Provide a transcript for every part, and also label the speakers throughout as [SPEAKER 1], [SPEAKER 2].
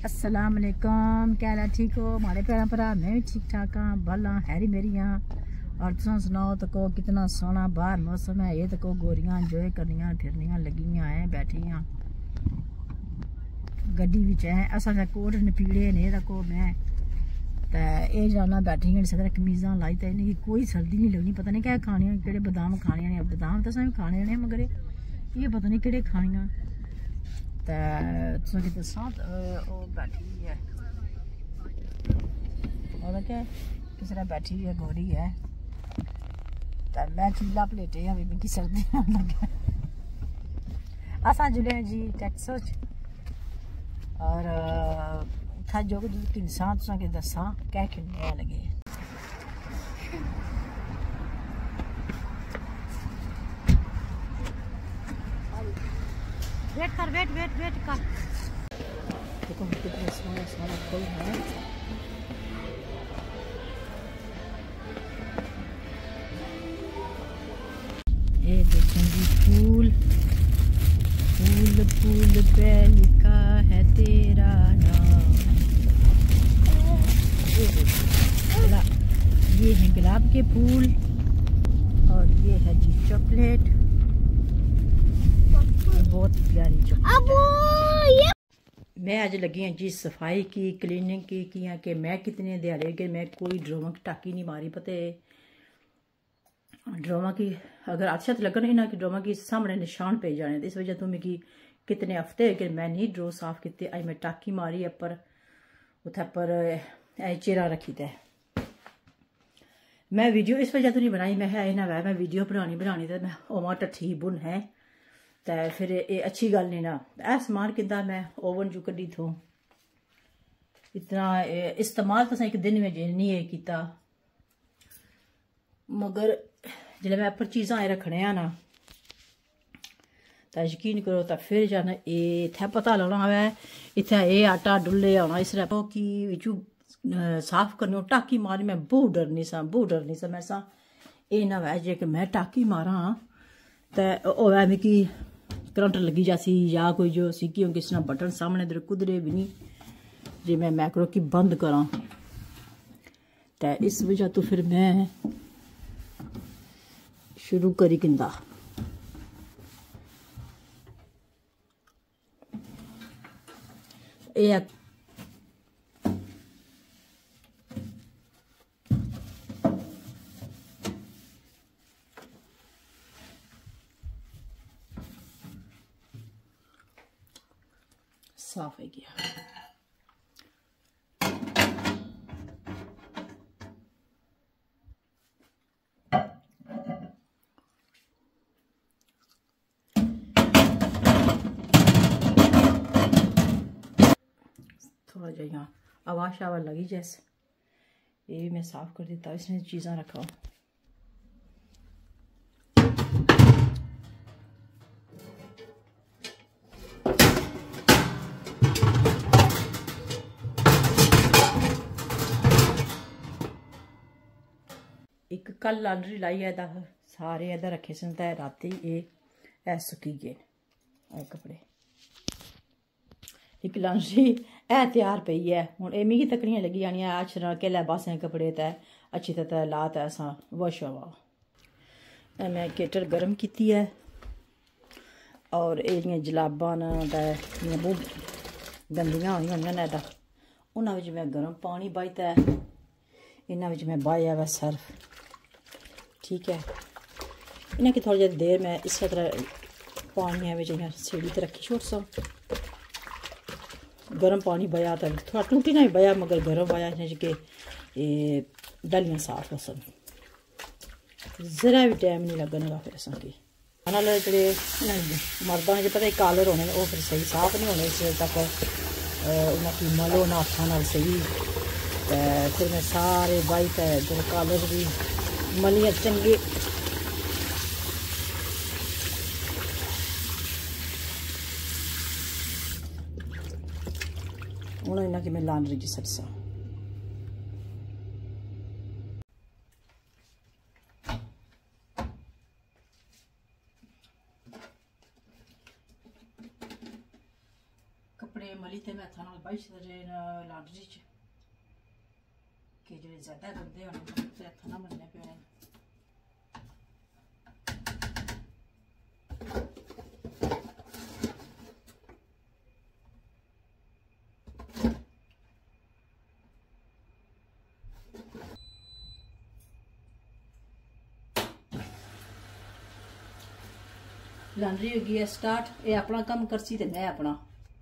[SPEAKER 1] अस्सलाम वालेकुम, क्या हाल है? ठीक हो हमारे प्यारा भरा? मैं भी ठीक ठाक हाँ, भला हैरी मेरी हाँ। और तुम सुनाओ तो को कितना सोहना बाहर मौसम है। ये तो को गोरियां इंजॉय करनियां फिरनियां लगियां हैं बैठियां गड्डी विच है। असा मैं कोट नपीड़े ने रखो मैं ये जाना बैठी नहीं सकता। कमीज़ां लाई तो इन्हें कोई सर्दी नहीं लगनी। पता नहीं क्या खानियां, केड़े बादाम खाने ने। बादाम तो सब खाने ने मगर ये पता नहीं केड़े खानियां। तो दसा बैठी हुई है और क्या किस तरह बैठी हुई है गोरी है। तो मैं चूल्हा प्लेटे अभी मिगी सर्दी लगे। असा जुड़े जी टैक्सस और था जो इंसान तुसा दसा क्या खिलने लगे। वेट कर वेट कर। देखो कितने सोना सोना फूल है। ये देखें जी फूल फूल फूल पे लिखा है तेरा नाम। ये है गुलाब के फूल और ये है जी चॉकलेट। बहुत प्यारी चॉकलेट। मैं आज लगी हूँ जी सफाई की क्लीनिंग की किया कि मैं कितने दिहाड़े के मैं कोई ड्रामा की टाकी नहीं मारी। पता है ड्रामा की अगर अच्छा तो लगन ना कि ड्रामा की सामने निशान पे जाने। इस वजह तो मिगी कितने हफ्ते कि मैं नहीं ड्रो साफ किते। अज मैं टाकी मारी पर उत्थे पर चेहरा रखी थे। मैं वीडियो इस वजह तो नहीं बनाई। मैं है ना वै मैं वीडियो बनानी तो मैं ओमा टट्ठी बुन है तो फिर ये अच्छी गल नहीं ना। ए समान किदा मैं ओवन चू कड्डी थो इतना इस्तेमाल तो एक दिन में नहीं किया मगर जिले मैं पर चीज़ां रखने ना तो यकीन करो तो फिर जाना ये इत्थै पता लगना है। इत्थै ये आटा डुल्ले आना इस कि विचू साफ करने टाकी मारी। मैं बहुत डरनी सा मैं सा ये ना वै जे कि मैं टाकी मारा तो होवे मिगी करंट लगी जासी या कोई जो सी कि किस बटन सामने इधर कुदरे भी नहीं जे मैं मैक्रो की बंद करा तो इस वजह तो फिर मैं शुरू करी किंदा। ये साफ है गया। थोड़ा जो यहाँ आवाज शावाज लगी जैसे ये भी मैं साफ कर देता। इसमें चीज़ां रखा एक कल लांड्री लाई है सारे इधर रखे सन तो राती ये सुकी गए कपड़े। एक लांड्री है तैयार पई है हूँ ये मिगी तकड़ियां लगी जानियां अछना केले बासें कपड़े तय अच्छी तरह ला तो असा वॉश हवा। मैं केटल गर्म की है और ये जलाबां न बहुत गंदियां हुई ना उन्होंने मैं गर्म पानी बाईता है इन्होंने मैं बाया वा सर्फ। ठीक है इन्हें की थोड़ी देर मैं इस तरह पानी में सीढ़ी तो रखी छोड़ सो गर्म पानी बया तो थोड़ा टूटी ना बया मगर गर्म बया कि दलियां साफ हो सन जरा भी टाइम नहीं लगने फिर असा की जो मर्दा जो पता कालर होने वो फिर सही साफ नहीं होने इस तक उन्हें मलो ना हथा सही। फिर मैं सारे बाई इधर कालर भी मलियां चंगे हूँ इन्हें कि मैं लांड्री च सटसा। कपड़े मली थे मैं हथा बाइश लांडरी च कि जो ज्यादा गंदे होने तो हथ ना बनने पे लांडरी हो गई है स्टार्ट। ये अपना काम करसी ते मैं अपना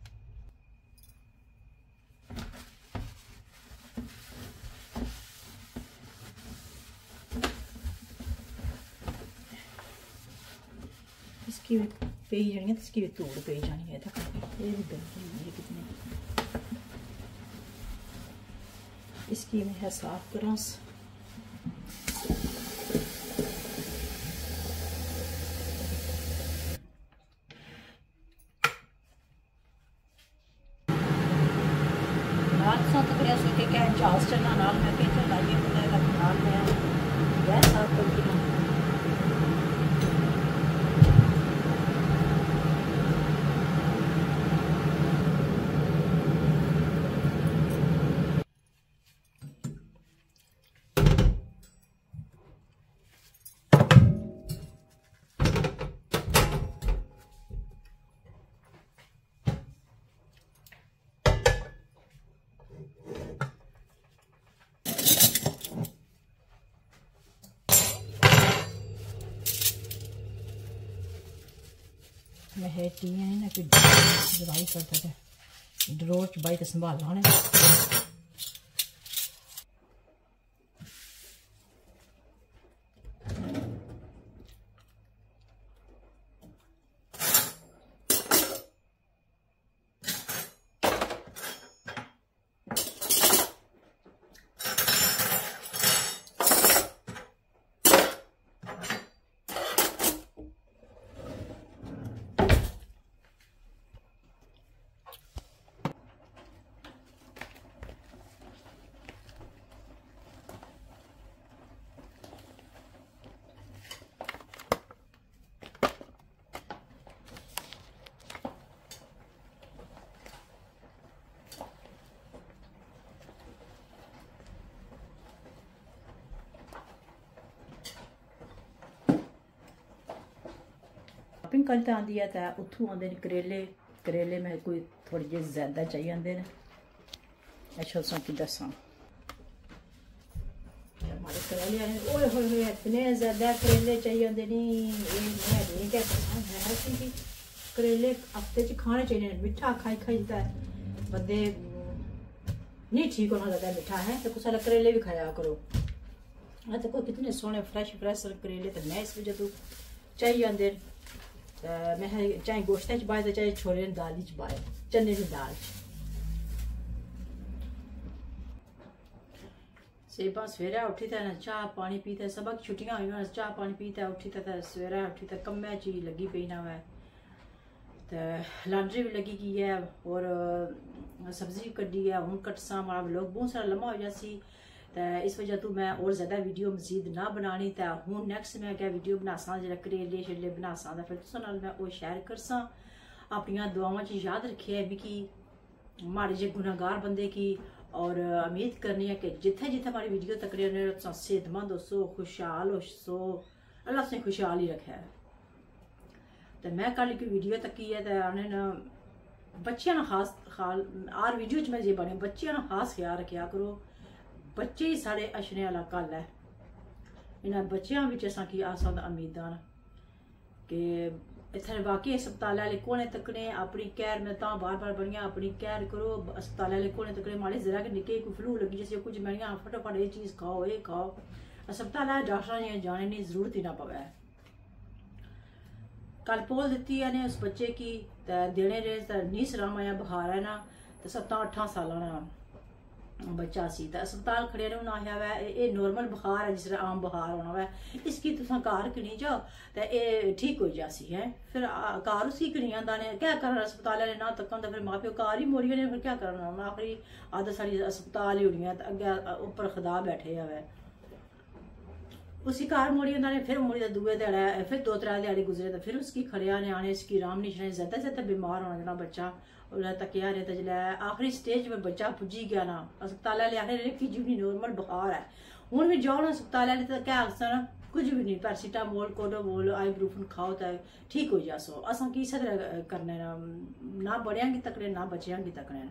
[SPEAKER 1] इसकी पे जानी है, इसकी भी धूड़ पे जानी है। ये भी गंदी है कितनी, इसकी मैं है साफ करा। चार्ज चलना नाल मैं पेंटर लाइए नाल मैं गैस साफ करके ना मैं है टी है ना कि दवाई करता था ड्रोर च बाई तो संभालना ने शॉपिंग करते आंदी है तो उत्थों आते हैं करेले। करेले में कोई थोड़े जे ज्यादा चाहिए आते हैं। अच्छा तुम कि दसा हमारे करेले ओए होए इतने ज्यादा करेले चाहिए आते नहीं क्या करेले हफ्ते च खाने चाहिए। मिठा खाई खाई बंदे नहीं ठीक होना लगता मिठा है तो कुछ करेले भी खाया करो। देखो कितने सोहने फ्रेश फ्रेश करेले तो मैं इस वजह तो चाहिए आते मैं चाहे गोश्त च पाए तो चाहे छोले की दाल च पाए चने की दाल सेबा सवेरे उठी तो चाह पानी पीते सबक छुट्टियां हुई चाह पानी पीते उठी तो सवेरे उठी तो कम्मै च ही लगी पई ना वै तो लांड्री भी लगी की है और सब्जी भी कड्डी है। हूँ कटसा हमारा लोग बहुत सारा लम्मा हो जासी तो इस वजह तो मैं और ज़्यादा वीडियो मजीद ना बनानी तो हूँ नैक्सट मैं क्या वीडियो बनासा जो करेले शरेले बनासा तो फिर तुम मैं वो शेयर करसा। अपन दुआवां च याद रखिए मिकी माड़े जे गुनाहगार बंदे की और उम्मीद करनी है कि जिथे जिथे हमारी वीडियो तकड़ी सेहतमंद हो खुशहाल हो अल्लाह से खुशहाल ही रखे है। तो मैं कल की वीडियो तकी है तो उन्हें बच्चियां ना खास खाल हर वीडियो च मैं ये बने बच्चियां ना खास ख्याल रखा करो। बच्चे ही साढ़े अछने वाला कल है। इन्होंने बच्चों की आसा उम्मीदां कि इतने बाकी अस्पताल वाले कोने तकने अपनी कैर में तां बार बार बनिया अपनी कैर करो। अस्पताल वाले कोने तकने माड़े जरा के निके कोई फ्लू लगी जैसे कुछ बनिया फटाफट ये चीज़ खाओ ये खाओ। अस्पताल वाले डॉक्टर जाने की जरूरत ही ना पवे। कल पोल दी है ने उस बच्चे की देने रहे नहीं सलाम आया बुखार है ना तो 7-8 साल बच्चा सी तो अस्पताल खड़े ने उन्हें आया वै ये नॉर्मल बुखार है जिस तरह आम बुखार होना वै इसकी तुस घर किनी जाओ तो ये ठीक हो जासी है। फिर घर उसकी किनी आंदा ने क्या करना अस्पताल वाले ना तकन तो फिर माँ प्यो घर ही मोड़ी ने फिर क्या करना आखिरी आदत सारी अस्पताल ही होनी है तो अगे उपर खुदा बैठे है उसी घर मोड़ी ने फिर मोड़ी दुए ध्याड़े फिर 2-3 ध्याड़े गुजरे तो फिर उसकी खड़िया ने आने इसकी राम नहीं ज्यादा से ज्यादा बीमार होना जना बच्चा उसलै तक्केआ रेहा ते जिसलै आखिरी स्टेज पर बच्चा पुज्जी गया ना, अस्पताल आह्ले आखदे कि जी नॉर्मल बुखार है, हून बी जाओ ना अस्पताल आह्ले ते क्या आखदे कुछ भी नहीं, पैरासीटामोल कोडोमोल आईब्रूफन खाओ तो ठीक हो जासो। असां किस तरह करने ना बड़ियां गी तकने ना बच्चियां गी तकने।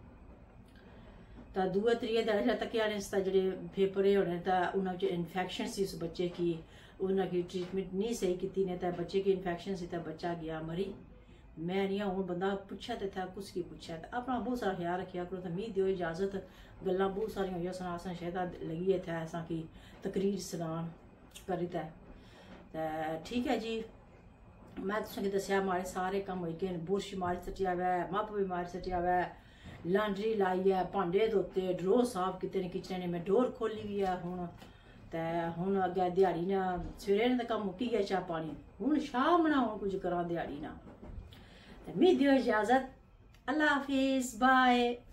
[SPEAKER 1] तो दूए त्रिये दिन जिसलै तक्केआ ने जेह्ड़े फेफड़े होने ते उन्हां च इन्फेक्शन सी उस बच्चे की, उन्हां की ट्रीटमेंट नहीं सही कीती ने ते बच्चे की इन्फेक्शन सी ते बच्चा गया मरी। मैं नहीं हूँ बंदा पुच्छे तो था कुछ की पुच्छे तो अपना बहुत सारा ख्याल रखेआ करो। तो मी दियो इजाजत, गल्लां बहुत सारियां होइयां सना असें शायद लगी इत्थै असां की तकरीर सनान करी ते ठीक है जी। मैं तुसेंगी दस्सेआ माड़े सारे कम्म होई गए, बुरश मारी सट्टेआ वै, मप भी मारी सट्टेआ वै, लांड्री लाई है, भांडे धोते, ड्रो साफ कीते ने किचन ने, मैं डोर खोली भी है हुण ते हुण अग्गें दिहाड़ी ना सवेरे ने कम्म मुक्की गया चाह पानी, हुण शाम ना हुण कुछ करां दिहाड़ी ना। मी दियो इजाजत, अल्लाह हाफिज, बाय।